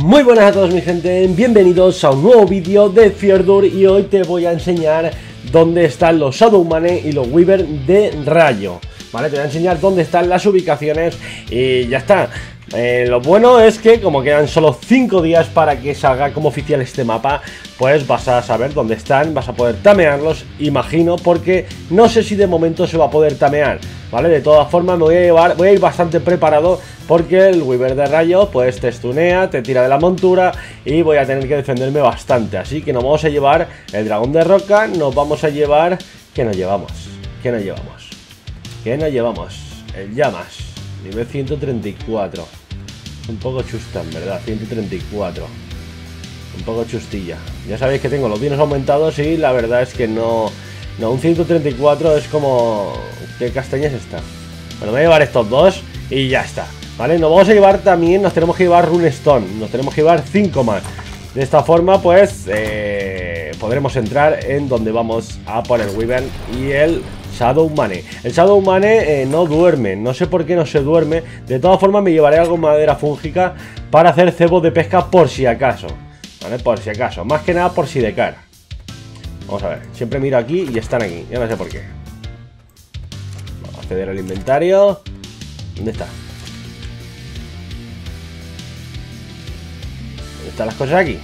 Muy buenas a todos mi gente, bienvenidos a un nuevo vídeo de Fjordur y hoy te voy a enseñar dónde están los Shadowmane y los Weaver de Rayo. Vale, te voy a enseñar dónde están las ubicaciones y ya está. Lo bueno es que como quedan solo 5 días para que salga como oficial este mapa, pues vas a saber dónde están, vas a poder tamearlos, imagino, porque no sé si de momento se va a poder tamear, ¿vale? De todas formas voy a ir bastante preparado porque el Weaver de Rayo pues te stunea, te tira de la montura y voy a tener que defenderme bastante, así que nos vamos a llevar el dragón de roca, nos vamos a llevar... ¿Qué nos llevamos? ¿Qué nos llevamos? ¿Qué nos llevamos? El llamas, nivel 134. Un poco chusta, en verdad, 134. Un poco chustilla. Ya sabéis que tengo los bienes aumentados y la verdad es que no, un 134 es como... ¿Qué castaña es esta? Bueno, me voy a llevar estos dos y ya está, ¿vale? Nos vamos a llevar también, nos tenemos que llevar Runestone. Nos tenemos que llevar 5 más. De esta forma, pues, podremos entrar en donde vamos a poner Weaver y el Shadowmane. El Shadowmane no duerme, no sé por qué no se duerme. De todas formas me llevaré algo de madera fúngica para hacer cebo de pesca por si acaso, ¿vale? Por si acaso, más que nada por si de cara. Vamos a ver, siempre miro aquí y están aquí, ya no sé por qué. Vamos a acceder al inventario. ¿Dónde está? ¿Dónde están las cosas aquí?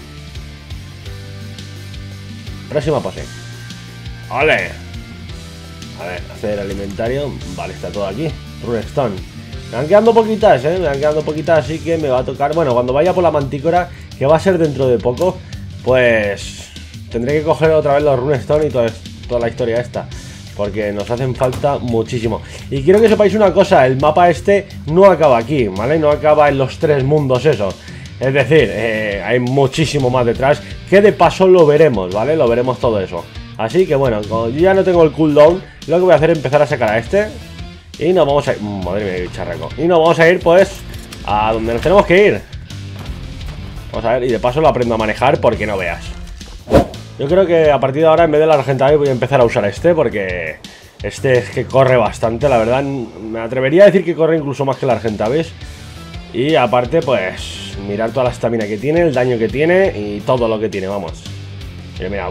Próxima pose. ¡Ole! A ver, acceder al inventario. Vale, está todo aquí. Runestone. Me van quedando poquitas, me van quedando poquitas, así que me va a tocar. Bueno, cuando vaya por la mantícora, que va a ser dentro de poco, pues tendré que coger otra vez los Runestone y toda la historia esta, porque nos hacen falta muchísimo. Y quiero que sepáis una cosa, el mapa este no acaba aquí, ¿vale? No acaba en los 3 mundos esos. Es decir, hay muchísimo más detrás, que de paso lo veremos, ¿vale? Lo veremos todo eso. Así que bueno, como yo ya no tengo el cooldown, lo que voy a hacer es empezar a sacar a este. Y nos vamos a ir... madre mía, qué bicharraco. Y nos vamos a ir pues a donde nos tenemos que ir. Vamos a ver, y de paso lo aprendo a manejar porque no veas. Yo creo que a partir de ahora en vez de la Argentavis voy a empezar a usar este, porque este es que corre bastante, la verdad. Me atrevería a decir que corre incluso más que la Argentavis. Y aparte pues mirar toda la estamina que tiene, el daño que tiene y todo lo que tiene, vamos. Mira, mira.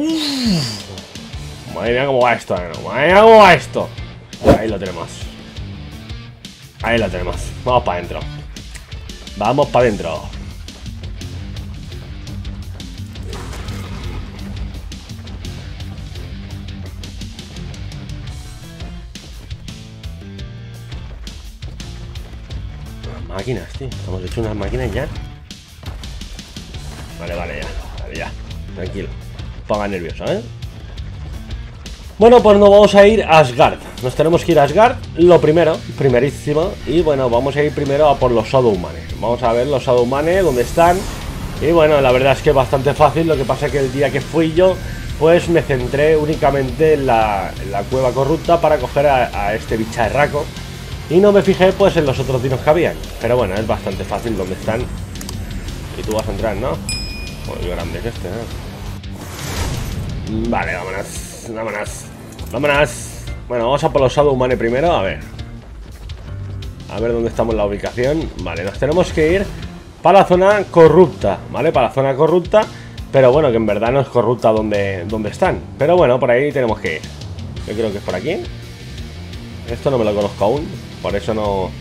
Madre mía cómo va esto, madre mía cómo va esto. Ahí lo tenemos. Ahí lo tenemos. Vamos para adentro. Vamos para adentro. Máquinas, tío. Estamos hechos unas máquinas ya. Vale, ya. Tranquilo. Ponga nervioso, Bueno, pues nos vamos a ir a Asgard. Nos tenemos que ir a Asgard, lo primerísimo. Y bueno, vamos a ir primero a por los Shadowmane. Vamos a ver los Shadowmane, dónde están. Y bueno, la verdad es que es bastante fácil. Lo que pasa es que el día que fui yo, pues me centré únicamente en la cueva corrupta para coger a este bicharraco. Y no me fijé pues en los otros dinos que habían. Pero bueno, es bastante fácil dónde están. Y tú vas a entrar, ¿no? Bueno, qué grande es este, Vale, vámonos. Bueno, vamos a por los Shadowmane primero, a ver dónde estamos en la ubicación. Vale, nos tenemos que ir para la zona corrupta, ¿vale? Para la zona corrupta, pero bueno, que en verdad no es corrupta donde están. Pero bueno, por ahí tenemos que ir. Yo creo que es por aquí. Esto no me lo conozco aún, por eso no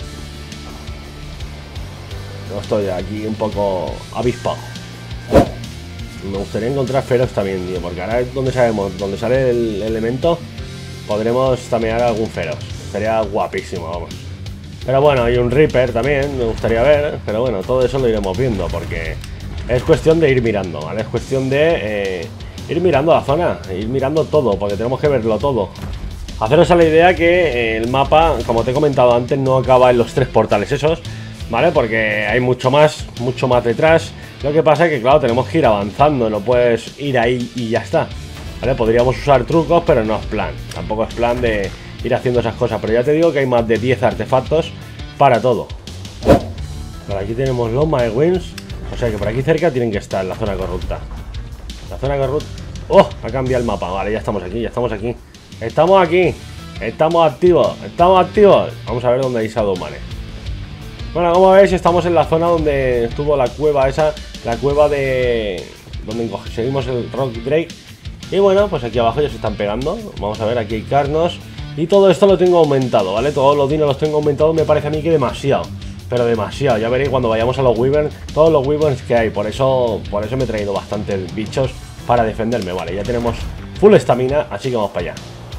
estoy aquí un poco avispado. Me gustaría encontrar feros también, tío, porque ahora es donde sabemos, donde sale el elemento, podremos tamear algún feros. Sería guapísimo, vamos. Pero bueno, hay un Reaper también, me gustaría ver, pero bueno, todo eso lo iremos viendo, porque es cuestión de ir mirando, ¿vale? Es cuestión de ir mirando la zona, ir mirando todo, porque tenemos que verlo todo. Haceros a la idea que el mapa, como te he comentado antes, no acaba en los 3 portales esos, ¿vale? Porque hay mucho más detrás. Lo que pasa es que, claro, tenemos que ir avanzando, no puedes ir ahí y ya está, ¿vale? Podríamos usar trucos, pero no es plan. Tampoco es plan de ir haciendo esas cosas, pero ya te digo que hay más de 10 artefactos para todo. Por aquí tenemos los Mywings, o sea que por aquí cerca tienen que estar, la zona corrupta. La zona corrupta... ¡Oh! Ha cambiado el mapa, vale, ya estamos aquí. Estamos aquí, estamos activos. Vamos a ver dónde hay Shadowmane. Bueno, como veis, estamos en la zona donde estuvo la cueva esa, la cueva de... donde conseguimos el Rock Drake. Y bueno, pues aquí abajo ya se están pegando. Vamos a ver, aquí hay carnos. Y todo esto lo tengo aumentado, ¿vale? Todos los dinos los tengo aumentados, me parece a mí que demasiado. Pero demasiado, ya veréis cuando vayamos a los Wyvern, todos los Wyverns que hay. Por eso me he traído bastantes bichos para defenderme, vale. Ya tenemos full estamina, así que vamos para allá.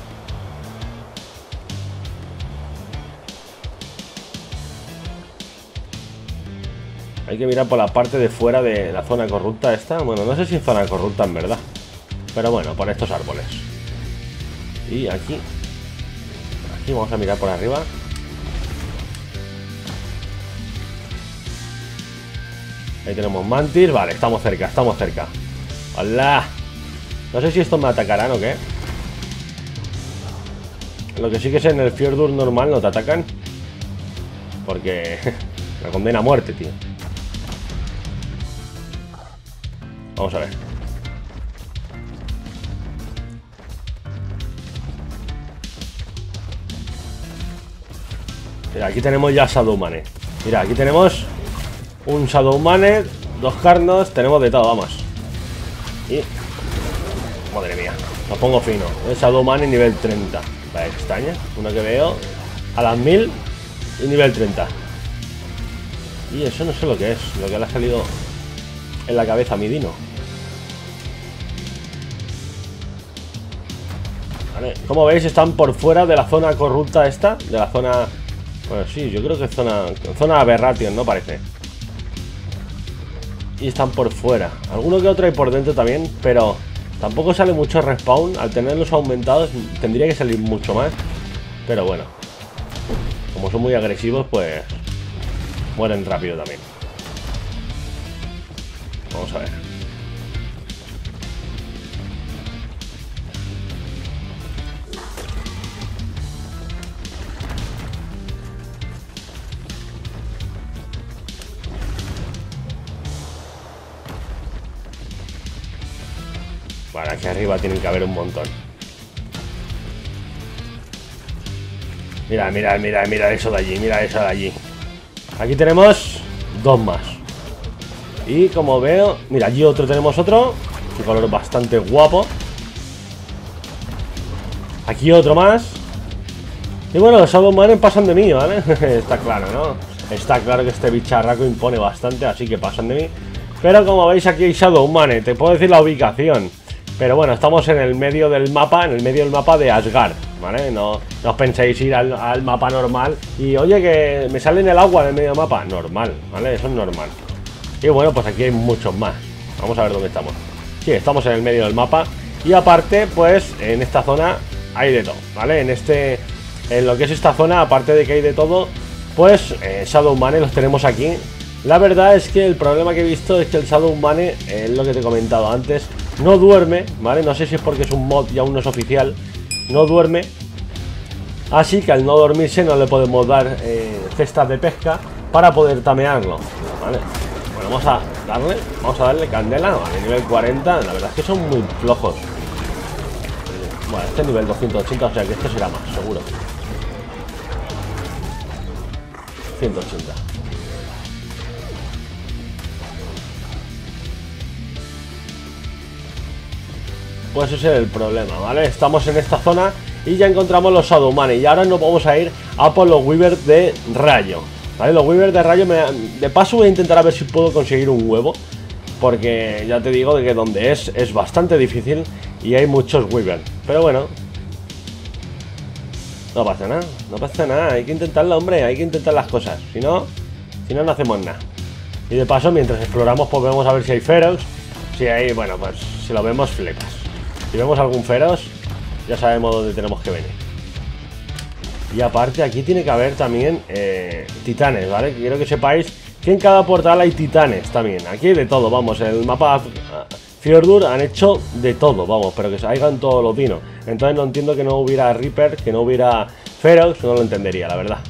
Hay que mirar por la parte de fuera de la zona corrupta esta. Bueno, no sé si es zona corrupta en verdad, pero bueno, por estos árboles. Y aquí vamos a mirar por arriba. Ahí tenemos mantis, vale, estamos cerca, estamos cerca. ¡Hola! No sé si estos me atacarán o qué. Lo que sí que es en el Fjordur normal no te atacan, porque me condena a muerte, tío. Vamos a ver. Mira, aquí tenemos ya Shadowmane. Mira, aquí tenemos un Shadowmane, 2 carnos, tenemos de todo, vamos. Y... madre mía, lo pongo fino. El Shadowmane nivel 30. Vaya extraña, uno que veo a las 1000 y nivel 30. Y eso no sé lo que es, lo que le ha salido en la cabeza a mi dino. Vale, como veis están por fuera de la zona corrupta esta, de la zona... bueno, sí, yo creo que es zona aberration, ¿no? Parece. Y están por fuera. Alguno que otro hay por dentro también, pero tampoco sale mucho respawn. Al tenerlos aumentados tendría que salir mucho más. Pero bueno, como son muy agresivos, pues mueren rápido también. Vamos a ver. Vale, aquí arriba tienen que haber un montón. Mira, mira, mira, mira eso de allí, mira eso de allí. Aquí tenemos 2 más. Y como veo, mira, allí otro, tenemos otro. Un color bastante guapo. Aquí otro más. Y bueno, los Shadowmane pasan de mí, ¿vale? Está claro, ¿no? Está claro que este bicharraco impone bastante, así que pasan de mí. Pero como veis aquí hay Shadowmane, te puedo decir la ubicación. Pero bueno, estamos en el medio del mapa, de Asgard, ¿vale? No os penséis ir al mapa normal y, oye, que me sale en el agua en el medio del mapa. Normal, ¿vale? Eso es normal. Y bueno, pues aquí hay muchos más. Vamos a ver dónde estamos. Sí, estamos en el medio del mapa. Y aparte, pues, en esta zona hay de todo, ¿vale? En lo que es esta zona, aparte de que hay de todo, pues, Shadowmane los tenemos aquí. La verdad es que el problema que he visto es que el Shadowmane, es lo que te he comentado antes, no duerme, ¿vale? No sé si es porque es un mod y aún no es oficial. No duerme. Así que al no dormirse no le podemos dar cestas de pesca para poder tamearlo, ¿vale? Bueno, vamos a darle candela, ¿vale? Nivel 40, la verdad es que son muy flojos. Bueno, este es nivel 280, o sea que este será más, seguro. 180. Pues ese es el problema, ¿vale? Estamos en esta zona y ya encontramos los Shadowmane. Y ahora nos vamos a ir a por los Wyvern de rayo, ¿vale? Los Wyvern de rayo, de paso voy a intentar a ver si puedo conseguir un huevo, porque ya te digo de que donde es bastante difícil y hay muchos Wyvern. Pero bueno, no pasa nada, no pasa nada. Hay que intentarlo, hombre, hay que intentar las cosas. Si no no hacemos nada. Y de paso, mientras exploramos, pues vemos a ver si hay Ferox. Si hay, bueno, pues si lo vemos, flepas. Si vemos algún Ferox, ya sabemos dónde tenemos que venir. Y aparte aquí tiene que haber también titanes, ¿vale? Quiero que sepáis que en cada portal hay titanes también. Aquí hay de todo, vamos, en el mapa Fjordur han hecho de todo, vamos, pero que se hagan todos los dinos. Entonces no entiendo que no hubiera Reaper, que no hubiera Ferox, no lo entendería, la verdad.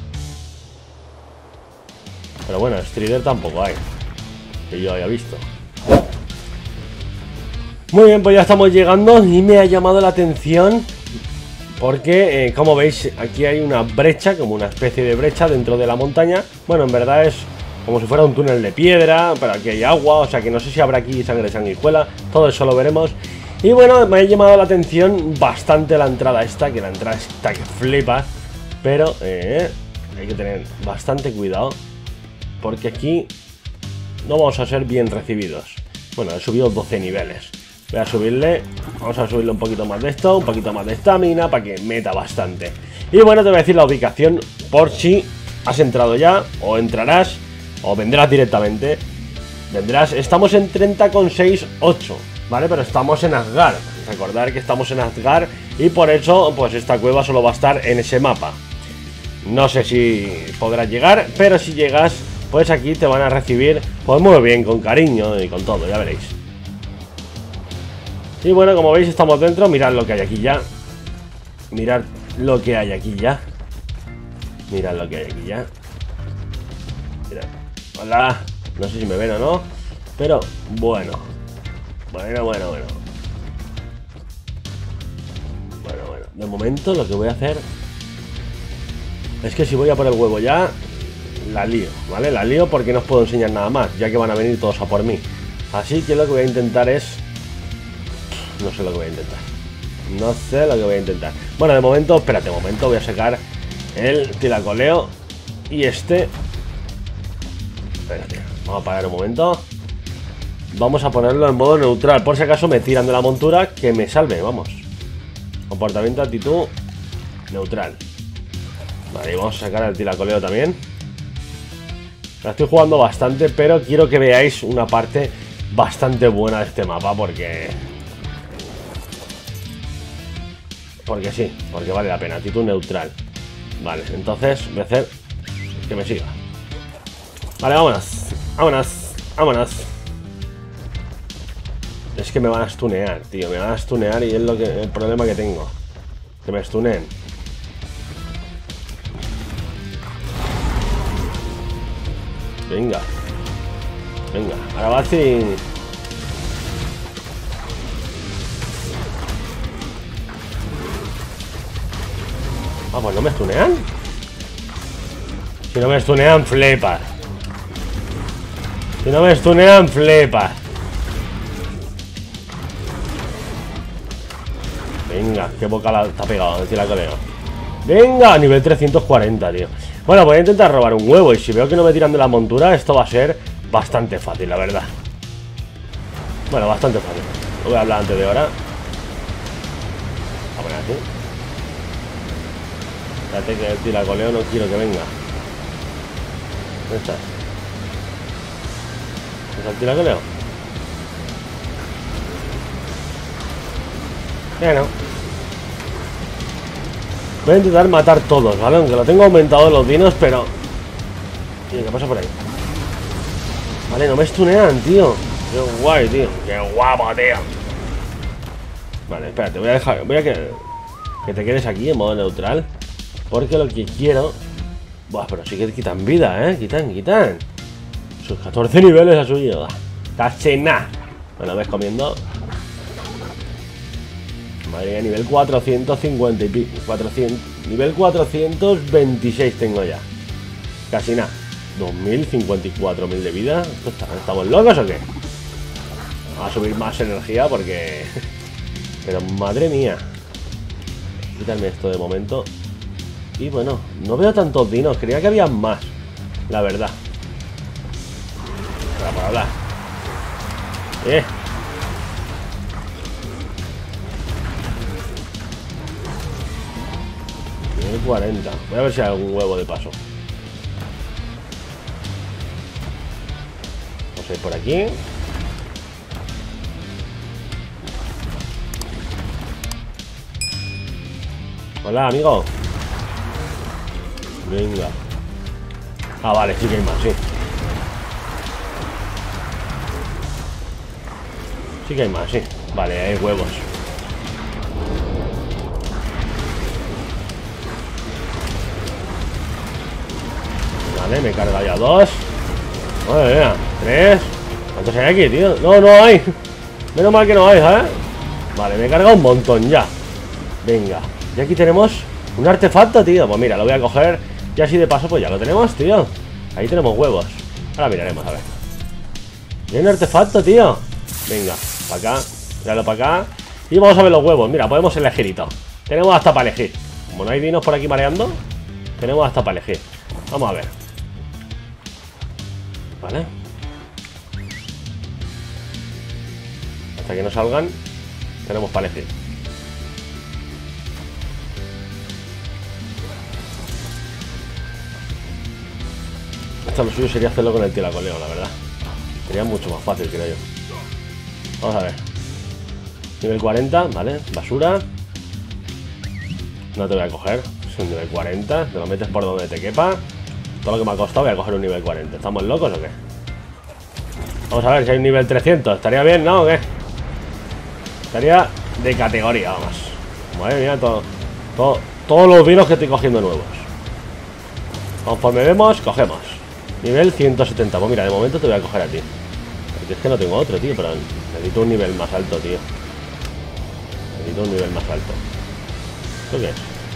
Pero bueno, Strider tampoco hay, que yo haya visto. Muy bien, pues ya estamos llegando y me ha llamado la atención Porque, como veis, aquí hay una brecha, como una especie de brecha dentro de la montaña. Bueno, en verdad es como si fuera un túnel de piedra, pero aquí hay agua, o sea que no sé si habrá aquí sangre de sanguijuela, todo eso lo veremos. Y bueno, me ha llamado la atención bastante la entrada esta, que la entrada está que flipas, pero hay que tener bastante cuidado, porque aquí no vamos a ser bien recibidos. Bueno, he subido 12 niveles. Voy a subirle, vamos a subirle un poquito más de esto, un poquito más de estamina, para que meta bastante. Y bueno, te voy a decir la ubicación por si has entrado ya, o entrarás, o vendrás directamente. Vendrás, estamos en 30,68, ¿vale? Pero estamos en Asgard. Recordar que estamos en Asgard y por eso, pues esta cueva solo va a estar en ese mapa. No sé si podrás llegar, pero si llegas, pues aquí te van a recibir, pues muy bien, con cariño y con todo, ya veréis. Y bueno, como veis estamos dentro, mirad lo que hay aquí ya. Mirad lo que hay aquí ya. Mirad lo que hay aquí ya. Mirad. Hola. No sé si me ven o no, pero bueno. Bueno. De momento lo que voy a hacer es que si voy a por el huevo ya, la lío, ¿vale? La lío porque no os puedo enseñar nada más, ya que van a venir todos a por mí. Así que lo que voy a intentar es... No sé lo que voy a intentar. No sé lo que voy a intentar. Bueno, de momento, espérate un momento, voy a sacar el tiracoleo. Y este... Espérate, vamos a apagar un momento. Vamos a ponerlo en modo neutral, por si acaso me tiran de la montura, que me salve, vamos. Comportamiento, actitud, neutral. Vale, y vamos a sacar el tiracoleo también. La estoy jugando bastante, pero quiero que veáis una parte bastante buena de este mapa, porque sí, porque vale la pena. Actitud neutral. Vale, entonces voy a hacer que me siga. Vale, vámonos. Es que me van a stunear, tío. Me van a stunear y es el problema que tengo. Que me stuneen. Venga, ahora va así. Ah, pues no me stunean. Si no me stunean, flipas. Venga, qué boca la está pegado, decir la coleo. Venga, nivel 340, tío. Bueno, voy a intentar robar un huevo y si veo que no me tiran de la montura, esto va a ser bastante fácil, la verdad. Bueno, bastante fácil. Lo voy a hablar antes de hora. A poner aquí. Espérate que el tiracoleo no quiero que venga. ¿Dónde estás? ¿Dónde está el tiracoleo? Bueno. Voy a intentar matar todos, ¿vale? Aunque lo tengo aumentado los dinos, pero... Tío, ¿qué pasa por ahí? Vale, no me stunean, tío. Qué guay, tío. Qué guapo, tío. Vale, espérate, voy a dejar... Voy a que te quedes aquí en modo neutral. Porque lo que quiero... Buah, pero sí que quitan vida, ¿eh? Quitan. Sus 14 niveles ha subido. Casi nada. Bueno, ves comiendo... Madre mía, nivel 450 y pico. 400, nivel 426 tengo ya. Casi nada. 2054.000 de vida. ¿Estamos locos o qué? Vamos a subir más energía porque... Pero madre mía. Quítame esto de momento. Y bueno, no veo tantos dinos. Creía que había más, la verdad. Para hablar. 40. Voy a ver si hay algún huevo de paso. Vamos a ir por aquí. Hola, amigo. Venga. Ah, vale, sí que hay más, sí. Sí que hay más, sí. Vale, hay huevos. Vale, me carga ya 2. Madre mía, 3. ¿Cuántos hay aquí, tío? No, no hay. Menos mal que no hay, ¿eh? Vale, me he cargado un montón ya. Venga. Y aquí tenemos un artefacto, tío. Pues mira, lo voy a coger. Y así de paso, pues ya lo tenemos, tío. Ahí tenemos huevos. Ahora miraremos, a ver. Y hay un artefacto, tío. Venga, para acá. Míralo para acá. Y vamos a ver los huevos. Mira, podemos elegir y todo. Tenemos hasta para elegir. Como no hay dinos por aquí mareando, tenemos hasta para elegir. Vamos a ver. Vale. Hasta que no salgan, tenemos para elegir. Esto lo suyo sería hacerlo con el tiracoleo, la verdad. Sería mucho más fácil, creo yo. Vamos a ver. Nivel 40, vale. Basura. No te voy a coger. Es un nivel 40. Te lo metes por donde te quepa. Todo lo que me ha costado voy a coger un nivel 40. ¿Estamos locos o qué? Vamos a ver si hay un nivel 300. ¿Estaría bien, no? ¿O qué? Estaría de categoría, vamos. Madre mía, todos los vinos que estoy cogiendo nuevos. Conforme vemos, cogemos. Nivel 170. Pues mira, de momento te voy a coger a ti. Porque es que no tengo otro, tío. Pero necesito un nivel más alto, tío. Necesito un nivel más alto. ¿Esto qué es?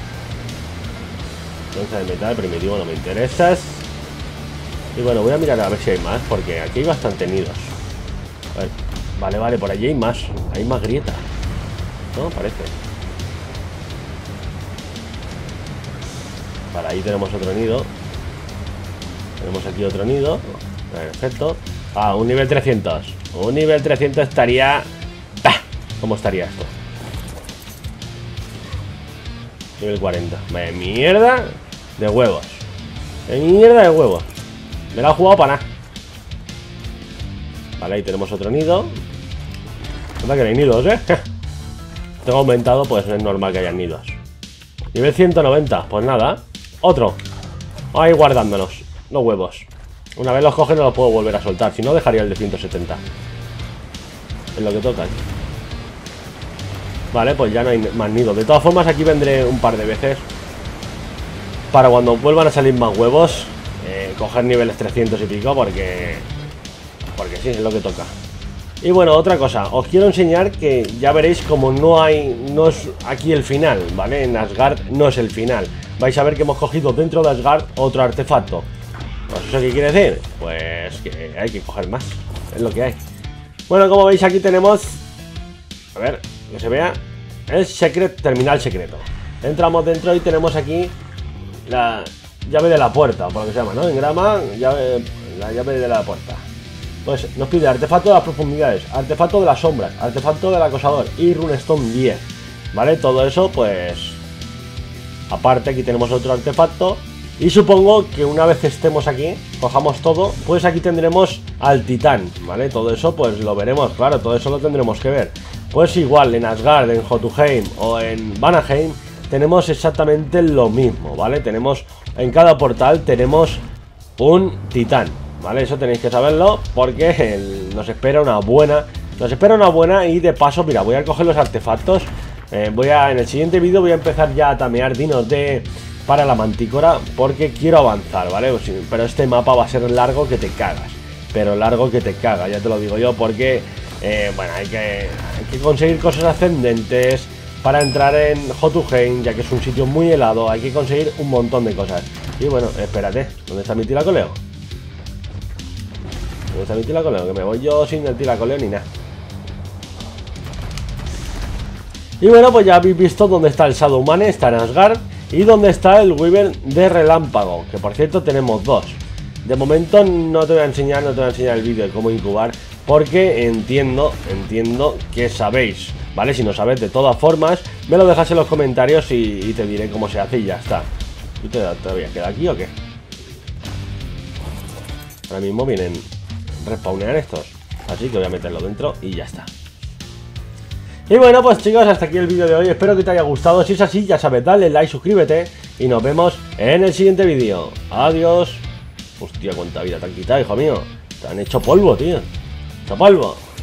Lanza de metal, primitivo, no me interesas. Y bueno, voy a mirar a ver si hay más. Porque aquí hay bastante nidos. A ver. Vale, vale, por allí hay más. Hay más grietas. ¿No? Parece. Vale, ahí tenemos otro nido. Tenemos aquí otro nido. Perfecto. Ah, un nivel 300. Un nivel 300 estaría... ¡Bah! ¿Cómo estaría esto? Nivel 40. ¡Me mierda! De huevos. ¡De mierda de huevos! Me la he jugado para nada. Vale, ahí tenemos otro nido. ¿Verdad que no hay nidos, eh? Tengo aumentado, pues es normal que haya nidos. Nivel 190, pues nada. Otro. Ahí guardándonos los huevos. Una vez los coge no los puedo volver a soltar. Si no, dejaría el de 170. Es lo que toca. Vale, pues ya no hay más nidos. De todas formas, aquí vendré un par de veces para cuando vuelvan a salir más huevos, coger niveles 300 y pico, porque sí, es lo que toca. Y bueno, otra cosa, os quiero enseñar que ya veréis como no es aquí el final, ¿vale? En Asgard no es el final. Vais a ver que hemos cogido dentro de Asgard otro artefacto. Pues ¿eso qué quiere decir? Pues que hay que coger más, es lo que hay. Bueno, como veis aquí tenemos, a ver, que se vea, el terminal secreto. Entramos dentro y tenemos aquí la llave de la puerta, por lo que se llama, ¿no? En grama, la llave de la puerta. Pues nos pide artefacto de las profundidades, artefacto de las sombras, artefacto del acosador y runestone 10. ¿Vale? Todo eso, pues... Aparte, aquí tenemos otro artefacto. Y supongo que una vez estemos aquí, cojamos todo, pues aquí tendremos al titán, ¿vale? Todo eso, pues lo veremos, claro, todo eso lo tendremos que ver. Pues igual, en Asgard, en Jotunheim o en Vanaheim, tenemos exactamente lo mismo, ¿vale? Tenemos, en cada portal tenemos un titán. ¿Vale? Eso tenéis que saberlo porque nos espera una buena. Y de paso, mira, voy a coger los artefactos. En el siguiente vídeo voy a empezar ya a tamear dinos para la mantícora porque quiero avanzar, ¿vale? Pero este mapa va a ser largo que te cagas. Pero largo que te cagas, ya te lo digo yo, porque bueno, hay que conseguir cosas ascendentes para entrar en Jotunheim, ya que es un sitio muy helado. Hay que conseguir un montón de cosas. Y bueno, espérate, ¿dónde está mi tiracoleo? ¿Dónde está mi tiracoleo? Que me voy yo sin el tiracoleo ni nada. Y bueno, pues ya habéis visto dónde está el Shadowmane, está en Asgard. Y dónde está el Wyvern de relámpago, que por cierto tenemos dos. De momento no te voy a enseñar el vídeo de cómo incubar, porque entiendo que sabéis, ¿vale? Si no sabéis, de todas formas, me lo dejas en los comentarios y te diré cómo se hace y ya está. ¿Tú todavía queda aquí o qué? Ahora mismo vienen respawnear estos, así que voy a meterlo dentro y ya está. Y bueno, pues chicos, hasta aquí el vídeo de hoy. Espero que te haya gustado. Si es así, ya sabes, dale like, suscríbete y nos vemos en el siguiente vídeo. Adiós. Hostia, cuánta vida te han quitado, hijo mío. Te han hecho polvo, tío. Hecho polvo.